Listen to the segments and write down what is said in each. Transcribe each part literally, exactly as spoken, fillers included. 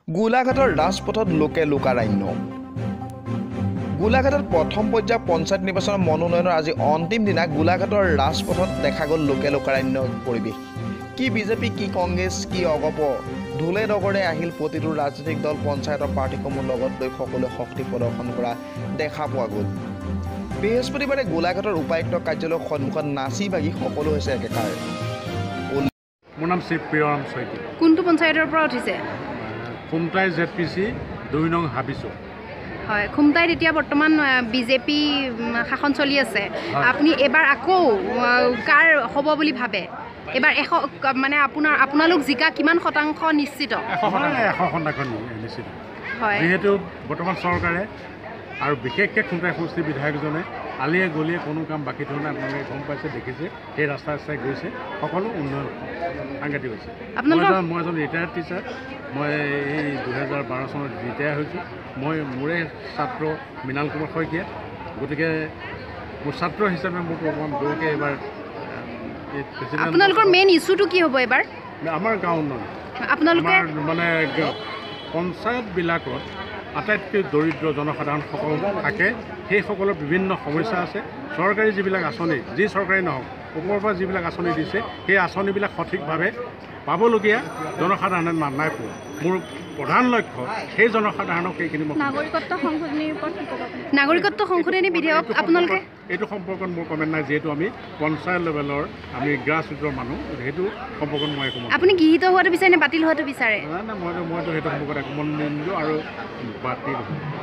গোলাঘাটৰ ৰাজপথত লোকে লোকাৰণ্য। গোলাঘাটত প্ৰথম পৰ্যায়ৰ পঞ্চায়ত নিৰ্বাচনৰ মনোনয়নৰ আজি অন্তিম দিনা গোলাঘাটৰ ৰাজপথত দেখা গ'ল লোকে লোকাৰণ্য পৰিৱেশ। কি বিজেপি, কি কংগ্ৰেছ, কি অগপ, ঢোলে ডগৰে আহিল প্ৰতিটো ৰাজনৈতিক দল, পঞ্চায়তৰ প্ৰাৰ্থীসমূহ লগত লৈ সকলোৱে শক্তি প্ৰদৰ্শন কৰা দেখা পোৱা গ'ল। বৃহস্পতিবাৰে গোলাঘাটৰ উপায়ুক্ত কাৰ্যালয়ৰ সন্মুখত নাচি বাগি সকলো হৈছে একেকাৰ। মোৰ নাম শিৱ প্ৰিয়ৰাম শইকীয়া। কোনটো পঞ্চায়তৰ পৰা উঠিছে? খুমটাই জেড পি চি দুই নং হাবিছো। হয়, খুমটাইত এতিয়া বৰ্তমান বিজেপি শাসন চলি আছে। আপুনি এবাৰ আকৌ কাৰ হ'ব বুলি ভাবে? এবাৰ এশ মানে আপোনাৰ আপোনালোক জিকা কিমান শতাংশ নিশ্চিত? এশ শতাংশ নিশ্চিত। হয়, যিহেতু বৰ্তমান চৰকাৰে আৰু বিশেষকৈ খুমটাই সমষ্টিৰ বিধায়কজনে আলিয়ে গলিয়ে কোনো কাম বাকী থোৱা নাই। আপোনালোকে গম পাইছে, দেখিছে, সেই ৰাস্তা ৰাস্তাই গৈছে, সকলো উন্নয়ন সাংঘাতিক হৈছে। মই এজন ৰিটায়াৰ্ড টিচাৰ। মই এই দুহেজাৰ বাৰ চনত ৰিটায়াৰ হৈছোঁ। মই মোৰে ছাত্ৰ মৃণাল কুমাৰ শইকীয়া। গতিকে মোৰ ছাত্ৰ হিচাপে মোক অকণমান জোৰকৈ এইবাৰ আপোনালোকৰ মেইন ইছ্যুটো কি হ'ব এবাৰ? আমাৰ গাঁও উন্নয়ন। আপোনালোকে মানে পঞ্চায়তবিলাকত আটাইতকৈ দৰিদ্ৰ জনসাধাৰণসকল থাকে। সেইসকলৰ বিভিন্ন সমস্যা আছে। চৰকাৰী যিবিলাক আঁচনি, যি চৰকাৰী নহওক, ওপৰৰ পৰা যিবিলাক আঁচনি দিছে, সেই আঁচনিবিলাক সঠিকভাৱে পাবলগীয়া জনসাধাৰণে নাই পোৱা। মোৰ প্ৰধান লক্ষ্য সেই জনসাধাৰণক সেইখিনি নাগৰিকত্ব সংশোধনী নাগৰিকত্ব সংশোধনী বিধেয়ক আপোনালোকে এইটো সম্পৰ্কত মোৰ কমেণ্ট নাই। যিহেতু আমি পঞ্চায়ত লেভেলৰ আমি গ্ৰাছ ৰুটৰ মানুহ, সেইটো সম্পৰ্কত মই একো আপুনি গৃহীত হোৱাটো বিচাৰে নে বাতিল হোৱাটো বিচাৰে? নাই নাই, মইতো মইতো সেইটো সম্পৰ্কত একো মন নিদিওঁ আৰু বাতিল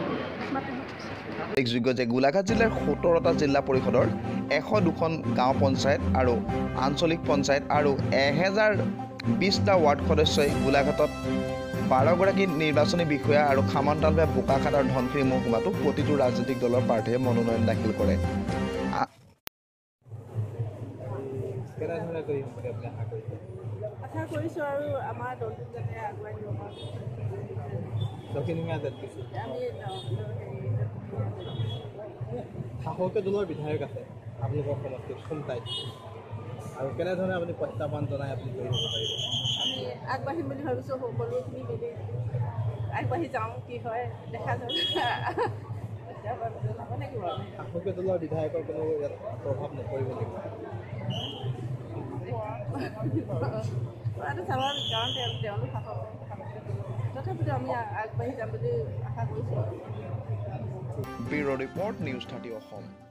উল্লেখযোগ্য যে গোলাঘাট জিলাৰ সোতৰটা জিলা পৰিষদৰ এশ দুখন গাঁও পঞ্চায়ত আৰু আঞ্চলিক পঞ্চায়ত আৰু এহেজাৰ বিছটা ৱাৰ্ড সদস্যই গোলাঘাটত বাৰগৰাকী নিৰ্বাচনী বিষয়া আৰু সামন্তালভাৱে বোকাখাত আৰু ধনশিৰি মহকুমাতো প্ৰতিটো ৰাজনৈতিক দলৰ প্ৰাৰ্থীয়ে মনোনয়ন দাখিল কৰে। আশা কৰিছোঁ আৰু আমাৰ দলটোক যাতে আগুৱাই নিব পাৰোঁ। শাসকীয় দলৰ বিধায়ক আছে আপোনালোকৰ সমষ্টিত খুমটাইত, আৰু কেনেধৰণে আপুনি প্ৰত্যাহ্বান জনাই আপুনি কৰিব পাৰিব? আমি আগবাঢ়িম বুলি ভাবিছোঁ। সকলোখিনি মিলি আগবাঢ়ি যাওঁ, কি হয় দেখা যাব। শাসকীয় দলৰ বিধায়কৰ কোনো ইয়াত প্ৰভাৱ নপৰিব নেকি? পৰাটো স্বাভাৱিক, কাৰণ তেওঁলোক শাসক। তথাপিতো আমি আগবাঢ়ি যাম বুলি আশা কৰিছোঁ। Bureau' report, news thirty Assam.